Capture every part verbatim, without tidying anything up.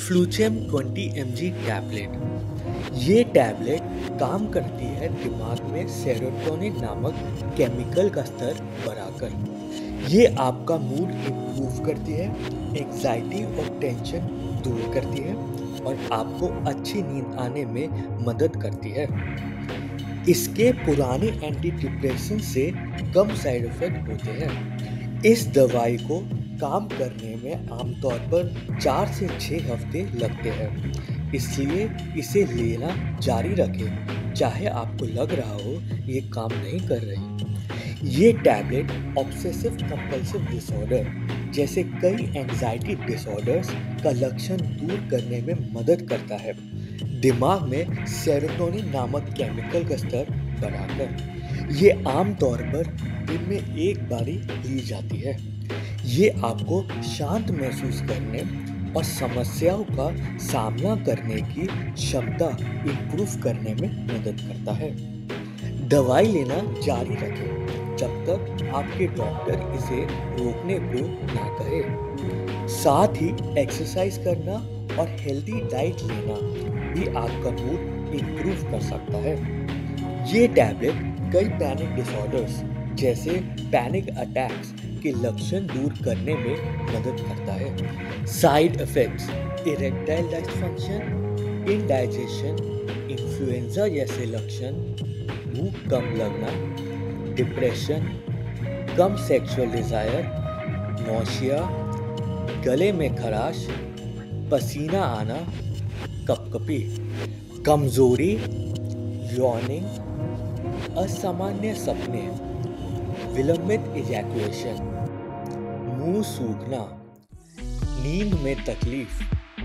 फ्लूचेम twenty M G tablet. ये tablet काम करती है दिमाग में सेरोटोनिन नामक केमिकल का स्तर बढ़ाकर। ये आपका मूड इम्प्रूव करती है, एंजाइटी और टेंशन दूर करती है और आपको अच्छी नींद आने में मदद करती है। इसके पुराने एंटी डिप्रेशन से कम साइड इफेक्ट होते हैं। इस दवाई को काम करने में आमतौर पर चार से छः हफ्ते लगते हैं, इसलिए इसे लेना जारी रखें चाहे आपको लग रहा हो ये काम नहीं कर रही। ये टैबलेट ऑब्सेसिव कंपल्सिव डिसऑर्डर जैसे कई एंजाइटी डिसऑर्डर्स का लक्षण दूर करने में मदद करता है, दिमाग में सेरोटोनिन नामक केमिकल का स्तर बढ़ाकर। ये आमतौर पर दिन में एक बारी ली जाती है। ये आपको शांत महसूस करने और समस्याओं का सामना करने की क्षमता इम्प्रूव करने में मदद करता है। दवाई लेना जारी रखें जब तक आपके डॉक्टर इसे रोकने को ना कहे। साथ ही एक्सरसाइज करना और हेल्दी डाइट लेना भी आपका मूड इम्प्रूव कर सकता है। ये टैबलेट कई पैनिक डिसऑर्डर्स जैसे पैनिक अटैक्स के लक्षण दूर करने में मदद करता है। Side effects erectile dysfunction, indigestion, influenza जैसे लक्षण, भूख कम लगना, डिप्रेशन, कम सेक्सुअल डिजायर, नौशिया, गले में खराश, पसीना आना, कपकपी, कमजोरी, यॉर्निंग, असामान्य सपने, विलंबित इजैकुलेशन, मुंह सूखना, नींद में तकलीफ,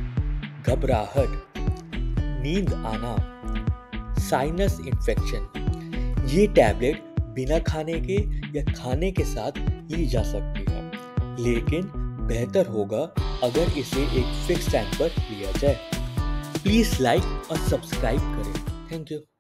घबराहट, नींद आना, साइनस इन्फेक्शन। ये टैबलेट बिना खाने के या खाने के साथ ली जा सकती है, लेकिन बेहतर होगा अगर इसे एक फिक्स टाइम पर लिया जाए। प्लीज लाइक और सब्सक्राइब करें। Thank you.